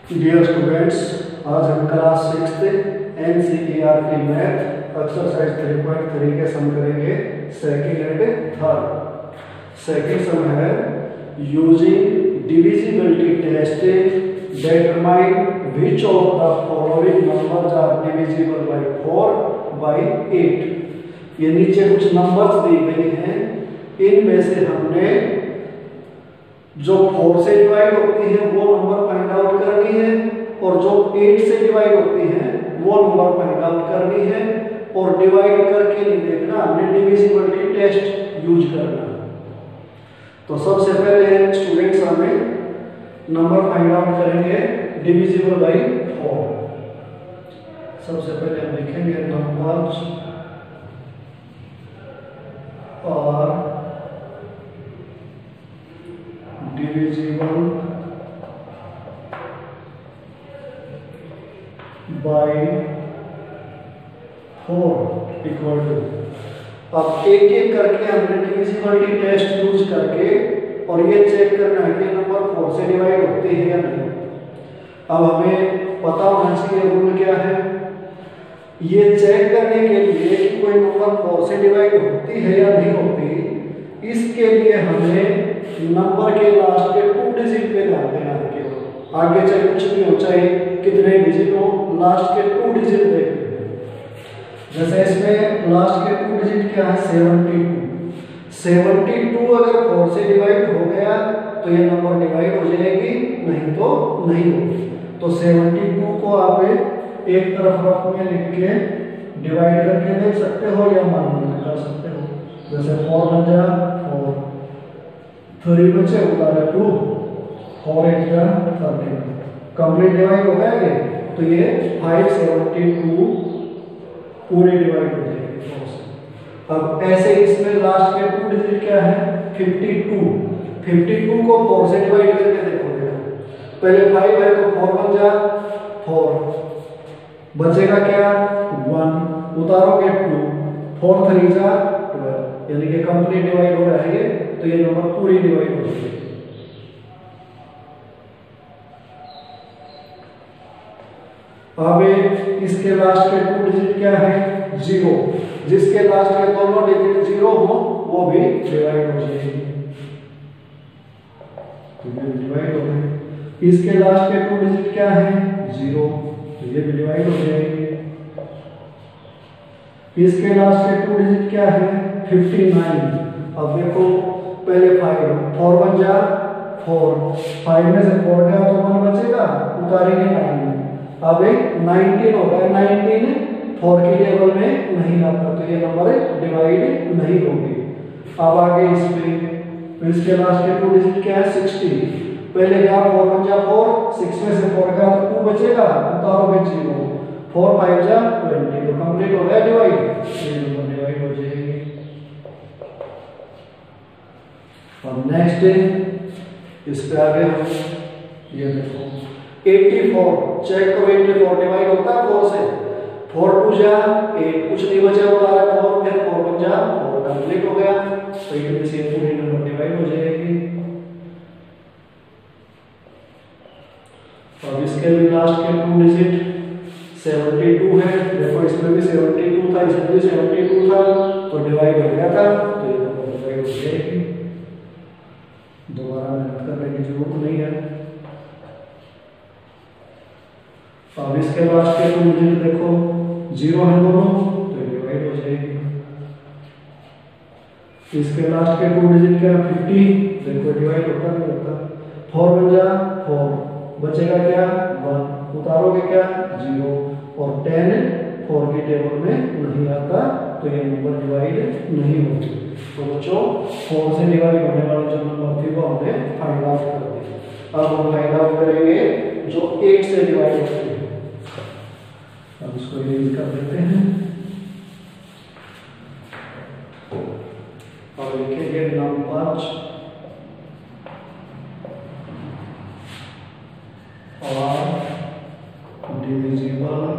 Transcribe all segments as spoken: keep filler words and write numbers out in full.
Dear students, आज हम class six N C E R T math exercise three point three के sum करेंगे second and third. Second sum है using divisibility test determine which of the following numbers are divisible by four by eight. ये नीचे कुछ numbers दी गई हैं, इनमें से हमने जो फोर से डिवाइड होती है वो नंबर फाइंड आउट करनी है और जो एट से डिवाइड होती है वो नंबर फाइंड आउट करनी है। और डिवाइड करके नहीं देखना, हमने डिविजिबिलिटी टेस्ट यूज करना। तो सबसे पहले स्टूडेंट्स हमें नंबर फाइंड आउट करेंगे डिविजिबल बाय फोर। सबसे पहले हम लिखेंगे नंबर्स और divisible by four equal to. अब एक एक करके हमने डिविजिबिलिटी टेस्ट यूज करके और ये चेक करना है कि नंबर फोर से डिवाइड होती है या नहीं। अब हमें पता होना चाहिए रूल क्या है। ये चेक करने के लिए कि कोई नंबर फोर से डिवाइड होती है या नहीं होती, इसके लिए हमें नंबर के लास्ट के टू डिजिट पे ध्यान देना है। केवल आगे चाहे कुछ भी हो, चाहे कितने डिजिट हो, लास्ट के टू डिजिट देखने हैं। जैसे इसमें लास्ट के टू डिजिट क्या है, सेवेंटी टू। सेवेंटी टू अगर फोर से डिवाइड हो गया तो ये नंबर डिवाइड हो जाएगी, नहीं तो नहीं होगी। तो सेवेंटी टू को आप एक तरफ रफ में लिख के डिवाइड करके देख सकते हो या मान कर सकते हो। जैसे फोर बन जा फोर, थ्री बचे उतारे टू, फोर एट जा थर्टी, कंप्लीट डिवाइड हो गया ये। तो ये फाइव सेवेंटी टू पूरे डिवाइड हो जाएंगे फोर से। अब ऐसे इसमें लास्ट के टू डिजिट क्या है, फिफ्टी टू। फिफ्टी टू को फोर से डिवाइड करके देखो, देखो पहले फाइव है तो फोर बन जा फोर, बचेगा क्या वन, उतारोगे टू, फोर थ्री जा ट्वेल्व, यानी कि कंप्लीट डिवाइड हो रहा है ये। तो ये नंबर पूरी डिवाइड हो जाएगी। अब इसके लास्ट के टू डिजिट क्या है, जीरो। जिसके लास्ट के दोनों डिजिट जीरो हो वो भी डिवाइड हो जाएगी, तो ये डिवाइड हो गई। इसके लास्ट के टू डिजिट क्या है, जीरो, तो ये भी डिवाइड हो जाएगी। इसके लास्ट के टू डिजिट क्या है, फिफ्टी नाइन। अब देखो पहले फाइव, फोर वन जा फोर, फाइव में से फोर गया तो वन बचेगा, उतारेंगे नाइन। अब नाइनटीन हो गया, नाइनटीन फोर के टेबल में नहीं आता, तो ये नंबर डिवाइड नहीं होगी। अब आगे इसमें इसके लास्ट के टू डिजिट क्या है, सिक्सटी। पहले क्या फोर वन जा फोर, सिक्स में से फोर गया तो टू बचेगा, उतारोगे जीरो, फोर फाइव जा ट्वेंटी, तो कंप्लीट हो गया डिवाइड, ये नंबर डिवाइड हो जाएगी। और नेक्स्ट इस पे आगे हम ये देखो चौरासी, चेक करो चौरासी डिवाइड होता है फोर से। फोर टू जा एट, कुछ नहीं बचा उतारा फोर, फिर फोर वन जा फोर, कंप्लीट हो गया। तो ये से पूरी नंबर डिवाइड हो जाएगी। और इसके भी लास्ट के टू डिजिट सेवेंटी टू है, देखो इसमें भी सेवेंटी टू था, इसमें भी सेवेंटी टू था, तो डिवाइड हो गया था, तो ये नंबर डिवाइड हो जाएगी। दोबारा मेहनत करने की जरूरत नहीं है। अब इसके लास्ट के टू डिजिट देखो जीरो है दोनों, तो डिवाइड हो जाएगी। इसके लास्ट के टू डिजिट क्या, फिफ्टी, देखो डिवाइड होता नहीं होता। फोर बन जा फोर, बचेगा क्या वन, उतारोगे क्या जीरो, और टेन फोर के टेबल में नहीं आता, तो ये नंबर डिवाइड नहीं होती। तो बच्चों फोर से डिवाइड होने वाले जो नंबर थी वो हमने फाइंड आउट कर दी। अब हम फाइंड आउट करेंगे जो एट से डिवाइड होती है। अब इसको यूज कर देते हैं और लिखेंगे नंबर्स और डिविजिबल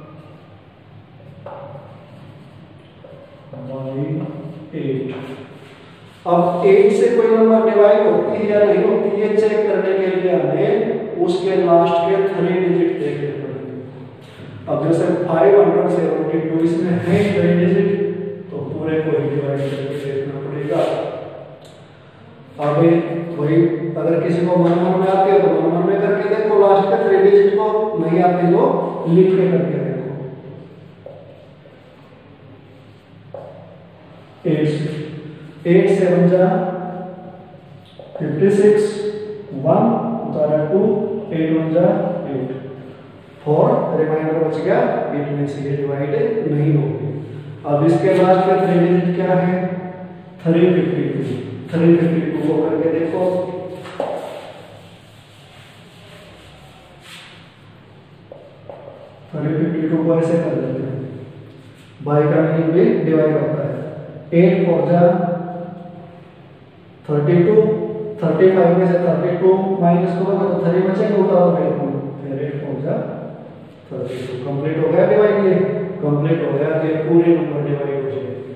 बाय एट। अब एट से कोई नंबर डिवाइड होती है या नहीं होती है चेक करने के लिए हमें उसके लास्ट के थ्री डिजिट देखने पड़ेंगे। अब जैसे फाइव हंड्रेड सेवेंटी टू इसमें है थ्री डिजिट, तो पूरे को ही डिवाइड करके देखना पड़ेगा। अभी वही अगर किसी को मन मन में आती है तो मन मन में करके देखो, लास्ट के थ्री डिजिट को नहीं आती तो लिख के करके देखो। एट एट सेवन जा फिफ्टी सिक्स, वन उतारा टू, एट वन जा एट, फोर रिमाइंडर बच गया, एट में से ये डिवाइड नहीं होगी। अब इसके लास्ट के थ्री डिजिट क्या है? Three fifty two, three fifty two को करके देखो। थ्री फिफ्टी टू को ऐसे कर देते हैं, बाई का मीनिंग भी डिवाइड होता है। एट फोर जा थर्टी टू, थर्टी फाइव में से थर्टी टू माइनस करोगे तो थ्री बचेगा, उतारो बिल्कुल, फिर एट फोर जा थर्टी टू। कंप्लीट हो गया डिवाइड, ये कंप्लीट हो गया, ये पूरे नंबर डिवाइड हो जाएंगे।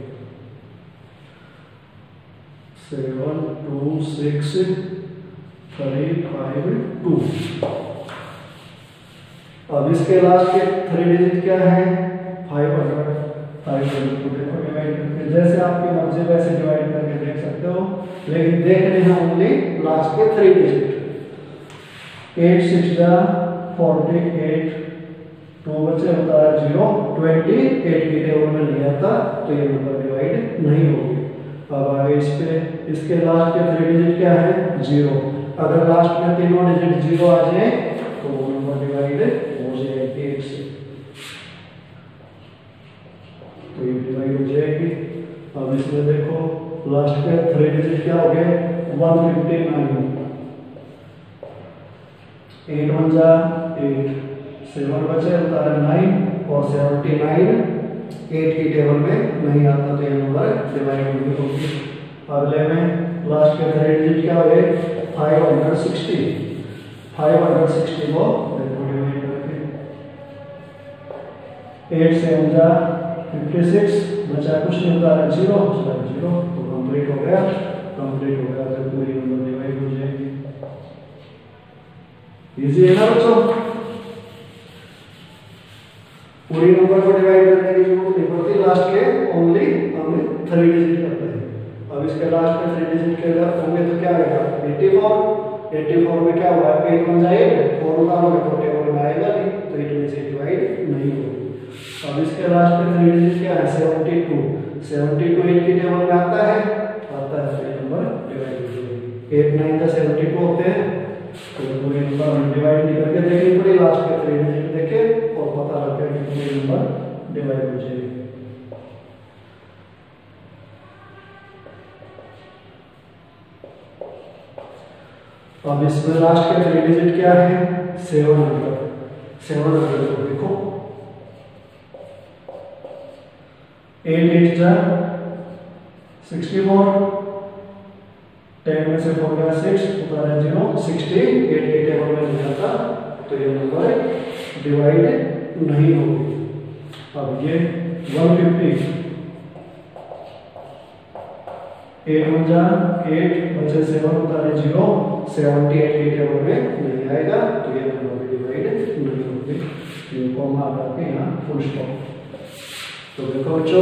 Seven two six three five two. अब इसके लास्ट के थ्री डिजिट क्या है? फाइव हंड्रेड, फाइव हंड्रेड को देखो डिवाइड करके, जैसे आपकी मर्जी वैसे डिवाइड करके देख सकते हो, लेकिन देखने हैं ओनली लास्ट के थ्री डिजिट। एट सिक्स जा फोर्टी एट, टू बचे उतारा जीरो, ट्वेंटी एट की टेबल में नहीं आता तो ये नंबर डिवाइड नहीं होगी। अब आगे इस पे इसके लास्ट के थ्री डिजिट क्या है? जीरो। अगर लास्ट में तीनों डिजिट जीरो आ जाए तो वो नंबर डिवाइड हो जाएगी एट से, तो ये डिवाइड हो जाएगी। अब इसमें देखो लास्ट के थ्री डिजिट क्या हो गए? One fifty nine, eight one जा एट, सेवन बचे उतारा नाइन, और सेवेंटी नाइन एट की टेबल में नहीं आता तो ये नंबर डिवाइड नहीं होगी। अगले में लास्ट के थ्री डिजिट क्या हो गए? Five hundred sixty, five hundred sixty को देखो डिवाइड करके, एट सेवन जा फिफ्टी सिक्स, बचा कुछ नहीं उतारा जीरो, चला जीरो, तो कंप्लीट हो गया। कंप्लीट हो गया तो पूरी नंबर डिवाइड हो जाएगी। इजी है ना बच्चों? पूरी नंबर को डिवाइड करने की जरूरत नहीं पड़ती, लास्ट के ओनली हमें थ्री डिजिट करते हैं। अब इसके लास्ट के थ्री डिजिट के अगर होंगे तो क्या आएगा? एटी फोर, एटी फोर में क्या हुआ? एट वन जाएगा, फोर उतारोगे तो टेबल में आएगा नहीं, तो एट में से डिवाइड नहीं होगी। अब इसके लास्ट के थ्री डिजिट क्या है? Seventy two, seventy two eight की टेबल में आता है, आता है तो ये नंबर डिवाइड हो जाएगी। एट नाइन का सेवेंटी टू होते हैं, तो पूरे नंबर हम डिवाइड नहीं करके देखनी पड़ी, लास्ट के थ्री डिजिट देखे और पता लग गया कि पूरे नंबर डिवाइड हो जाएगी। अब इसमें लास्ट के थ्री डिजिट क्या है? सेवन हंड्रेड, सेवन हंड्रेड को देखो, एट एट जा सिक्सटी फोर, टेन में से फोर गया सिक्स, उतारा जीरो, सिक्सटी एट की टेबल में नहीं आता तो ये नंबर डिवाइड नहीं होगी। अब ये वन फिफ्टी, एट वन जा एट, बचे सेवन, उतारे जीरो, सेवेंटी एट की टेबल में नहीं आएगा तो ये नंबर डिवाइड नहीं होगी। इनको हम आ करके यहाँ फुल स्टॉप। तो देखो बच्चों,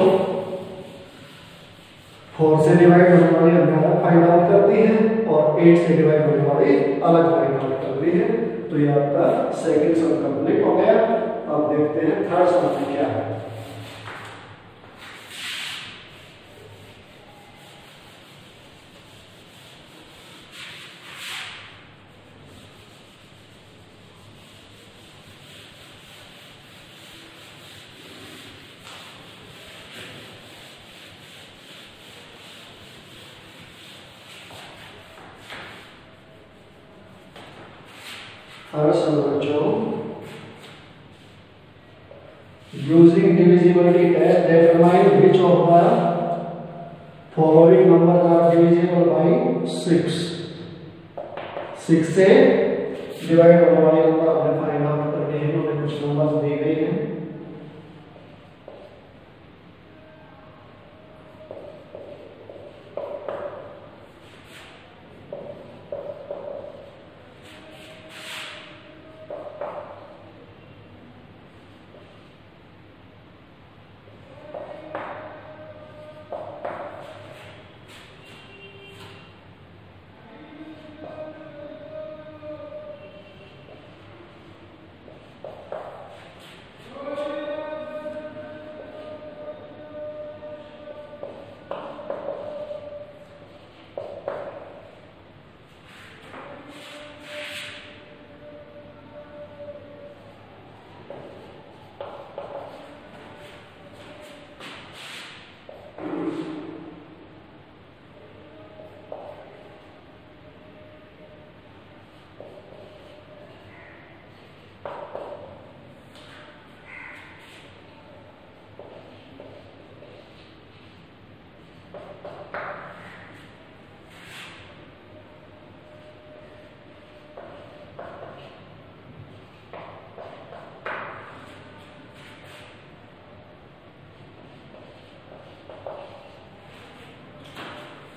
फोर से डिवाइड होने वाली अलग फाइंड आउट करती है और एट से डिवाइड होने वाली अलग फाइंड आउट करती है। तो ये आपका सेकंड सम कंप्लीट हो गया। अब देखते हैं थर्ड सम में क्या है। First sum बच्चों, using divisibility test determine which of the following numbers are divisible by six. Six से डिवाइड होने वाले नंबर हमने फाइंड आउट करने हैं। हमें कुछ नंबर्स दिए गए हैं।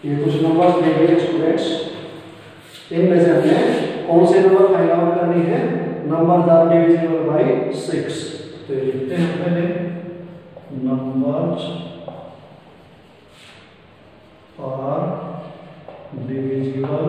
ये कुछ नंबर दिए गए स्टूडेंट्स, इनमें से हमें कौन से नंबर फाइंड आउट करनी है, number are divisible by six. तो ये लिखते हैं पहले numbers are divisible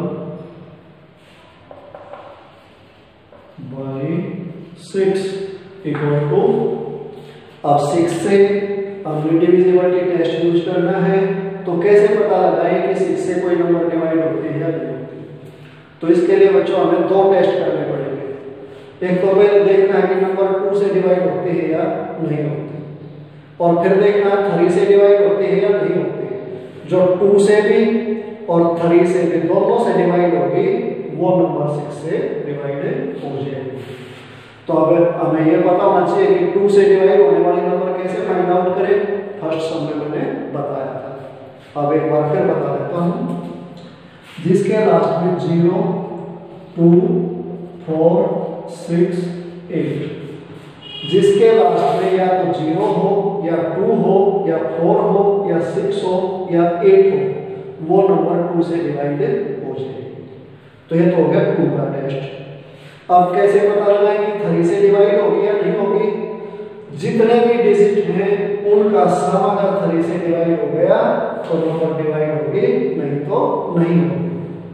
by six equal to, अब सिक्स से अब डिविजिबिलिटी टेस्ट यूज करना है, तो कैसे पता लगाएं कि सिक्स से कोई नंबर डिवाइड होती है या नहीं होती। तो इसके लिए बच्चों हमें दो टेस्ट करने पड़ेंगे। एक तो पहले देखना है कि नंबर टू से डिवाइड होती है या नहीं होती, और फिर देखना है थ्री से डिवाइड होती है या नहीं होती। जो टू से भी और थ्री से भी दोनों से डिवाइड होगी वो नंबर सिक्स से डिवाइड हो जाएगी। तो अब हमें ये पता होना चाहिए कि टू से डिवाइड होने वाले नंबर कैसे फाइंड आउट करें, फर्स्ट सम में मैंने बताया था। अब एक बार फिर बता देता हूं, जिसके लास्ट में zero, two, four, six, eight, जिसके लास्ट में या तो जीरो हो या टू हो या फोर हो या सिक्स हो या एट हो, वो नंबर टू से डिवाइड हो जाएगी। तो ये तो हो गया टू का टेस्ट। अब कैसे पता लगाएं कि थ्री से डिवाइड होगी या नहीं होगी। जितने भी डिजिट हैं उनका सम अगर थ्री से डिवाइड हो गया तो नंबर डिवाइड होगी, नहीं तो नहीं होगी।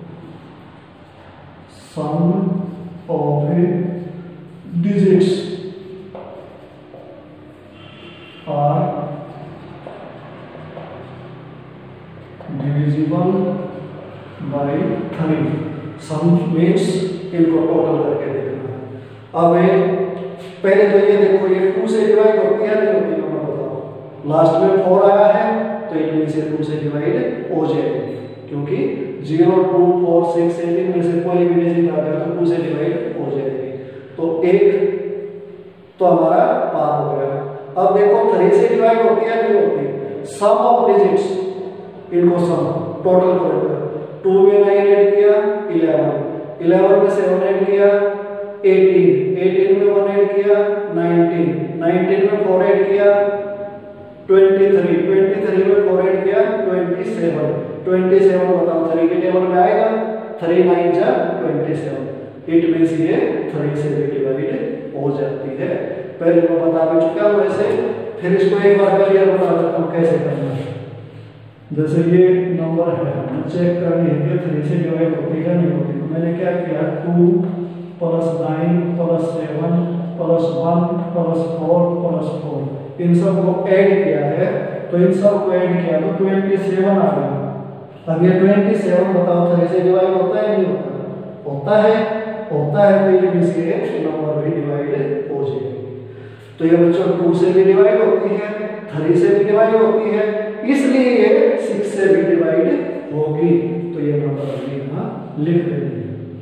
Sum of digits are divisible by three. Sum means इनको टोटल करके देखना है। अब पहले तो ये देखो, ये टू से डिवाइड होती है नहीं होती, नंबर बताओ। लास्ट में फोर आया है तो इनमें से टू से डिवाइड हो जाएगी, क्योंकि zero, two, four, six, eight इनमें से कोई भी डिजिट आ गया तो टू से डिवाइड हो जाएगी। तो एक तो हमारा पार हो गया। अब देखो थ्री से डिवाइड होती है नहीं होती। सम ऑफ डिजिट्स, इनको सम टोटल करेंगे। टू में नाइन ऐड किया इलेवन, इलेवन में सेवन ऐड किया एटीन, एटीन में वन ऐड किया नाइनटीन, नाइनटीन में फोर ऐड किया ट्वेंटी थ्री, ट्वेंटी थ्री में फोर ऐड किया ट्वेंटी सेवन, ट्वेंटी सेवन बताओ थ्री के टेबल में आएगा, थ्री नाइन जा ट्वेंटी सेवन। इट मींस ये थ्री से भी डिवाइड हो जाती है। पहले मैं बता भी चुका हूं वैसे, फिर इसको एक बार क्लियर बता देता हूं कैसे करना है। जैसे ये नंबर है, हमें चेक करनी है कि थ्री से डिवाइड होती है नहीं होती। तो मैंने क्या किया, two plus nine plus seven plus one plus four plus four, इन सब को ऐड किया है। तो इन सब को ऐड किया तो ट्वेंटी सेवन आ गया। अब ये ट्वेंटी सेवन बताओ थ्री से डिवाइड होता है नहीं होता? होता है, होता है। तो इनमें से नंबर भी डिवाइड हो जाएगी। तो ये बच्चों टू से भी डिवाइड होती है, थ्री से भी डिवाइड होती है, इसलिए ये सिक्स से भी डिवाइड होगी। तो ये नंबर अभी यहाँ लिख देंगे।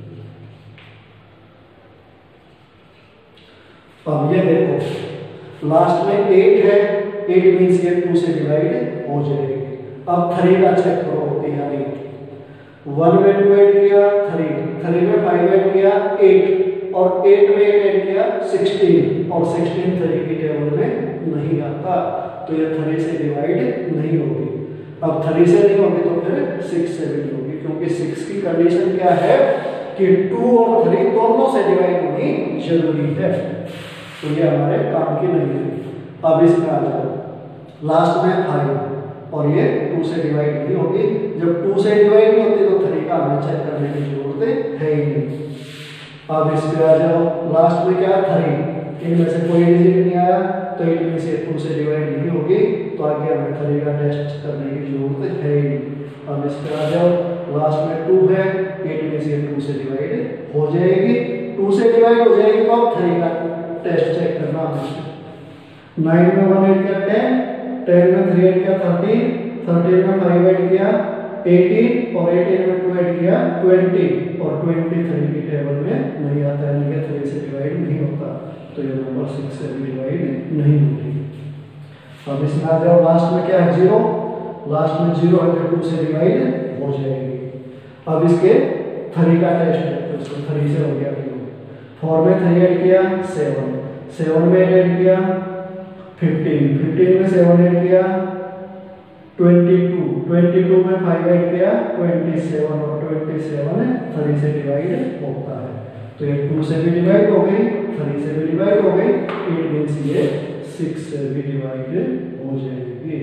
अब ये देखो लास्ट में एट है, एट मींस ये टू से डिवाइड हो जाएगी। अब थ्री का चेक करो होती है नहीं। वन में टू ऐड किया थ्री, थ्री में फाइव ऐड किया एट, और एट में एट ऐड किया सिक्सटीन, और सिक्सटीन थ्री की टेबल में नहीं आता। तो ये थ्री से डिवाइड नहीं होगी। अब थ्री से नहीं होगी तो फिर सिक्स से भी नहीं होगी, क्योंकि सिक्स की कंडीशन क्या है कि टू और थ्री दोनों से डिवाइड होनी जरूरी है। तो ये हमारे काम की नहीं है। अब इसमें आ जाओ, लास्ट में फाइव और ये टू से डिवाइड नहीं होगी। जब टू से डिवाइड नहीं होती तो थ्री का हमें चेक करने की जरूरत है ही नहीं। अब इस पे आ जाओ, लास्ट में क्या थ्री, इनमें से कोई डिजिट नहीं आया तो इनमें से टू से डिवाइड नहीं होगी। तो आगे हमें थ्री का टेस्ट करने की जरूरत है ही नहीं। अब इस पे आ जाओ, लास्ट में टू है, एट में से टू से डिवाइड हो जाएगी। टू से डिवाइड हो जाएगी तो अब थ्री का टेस्ट चेक करना है। नाइन में वन ऐड किया टेन, टेन में थ्री ऐड किया थर्टीन, थर्टीन में फाइव ऐड किया एटीन, और एटीन में टू ऐड किया ट्वेंटी, और ट्वेंटी थ्री की टेबल में नहीं आता है, यानी कि थ्री से डिवाइड नहीं होता। तो ये नंबर सिक्स से भी डिवाइड नहीं होगी। अब इसमें आ जाओ, लास्ट में क्या है जीरो, लास्ट में जीरो है तो टू से डिवाइड हो जाएगी। अब इसके थ्री का टेस्ट है तो इसको थ्री से हो गया। फोर में थ्री ऐड किया सेवन, सेवन में ऐड किया फिफ्टीन, फिफ्टीन में सेवन ऐड किया ट्वेंटी टू, ट्वेंटी टू में फाइव ऐड किया ट्वेंटी सेवन, और ट्वेंटी सेवन थ्री से डिवाइड होता है, तो ये टू से भी डिवाइड हो गई, थ्री से भी डिवाइड हो गई, इट मींस ये सिक्स से भी डिवाइड हो जाएगी।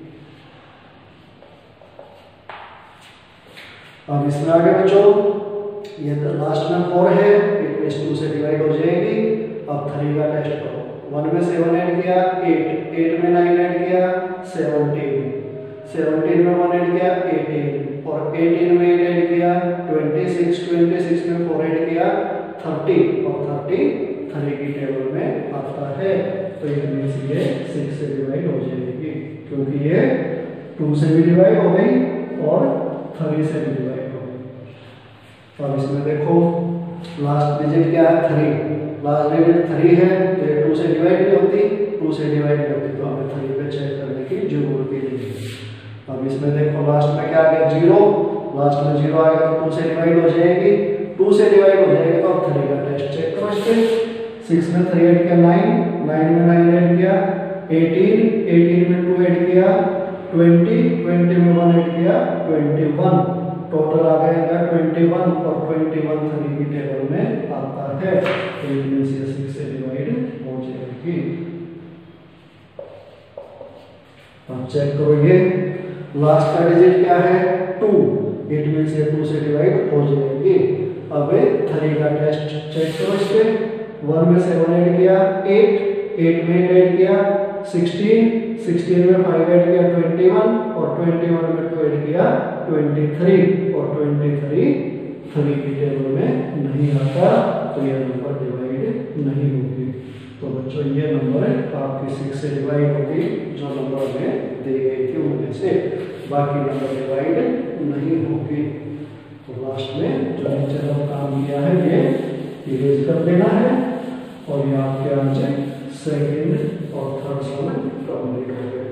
अब इसमें आगे बच्चों ये लास्ट में फोर है, इट मींस टू से डिवाइड हो जाएगी। अब थ्री का टेस्ट करो, वन में सेवन ऐड किया एट, एट में नाइन ऐड किया सेवनटीन, सेवनटीन में वन ऐड किया एटीन, और एटीन में एट ऐड किया ट्वेंटी सिक्स, ट्वेंटी सिक्स में फोर ऐड किया थर्टी, और थर्टी थ्री की टेबल में आता है, तो ये मींस ये सिक्स से डिवाइड हो जाएगी, क्योंकि ये टू से भी डिवाइड हो गई और थ्री से भी डिवाइड हो गई। अब इसमें देखो लास्ट डिजिट क्या है थ्री, लास्ट डिजिट थ्री है, तो ये टू से डिवाइड नहीं होती, टू से डिवाइड नहीं होती, तो हमें थ्री पे चेक करने की जरूरत ही नहीं है। अब इसमें देखो लास्ट में क्या आ गया जीरो, लास्ट में जीरो आ गया तो टू से डिवाइड हो जाएगी, टू से डिवाइड हो जाएगी, तो अब थ्री का टेस्ट चेक करो इस पे। सिक्स में थ्री ऐड किया नाइन, नाइन में नाइन ऐड किया एटीन, एटीन में टू ऐड किया ट्वेंटी, ट्वेंटी में वन ऐड किया ट्वेंटी वन, टोटल आ जाएगा ट्वेंटी वन, और ट्वेंटी वन थ्री की टेबल में आता है, तो इट मींस ये सिक्स से डिवाइड हो जाएगी। अब चेक करो ये लास्ट का डिजिट क्या है टू, इट मींस ये टू से डिवाइड हो जाएगी। अब थ्री का टेस्ट चेक करो इस पे, वन में सेवन ऐड किया एट, एट में ऐड किया सिक्सटीन, सिक्सटीन में फाइव ऐड किया ट्वेंटी वन, और ट्वेंटी वन में टू ऐड किया ट्वेंटी थ्री, और ट्वेंटी थ्री थ्री की टेबल में नहीं आता, तो ये नंबर डिवाइड नहीं होगी। तो बच्चों ये नंबर आपकी सिक्स से डिवाइड होगी, जो नंबर में दी गई थी उनमें से, बाकी नंबर डिवाइड नहीं होगी। तो लास्ट में जो नीचे हम काम किया है ये इरेज कर देना है, और ये आपके आज सेकेंड और थर्ड सम कंप्लीट हो गए।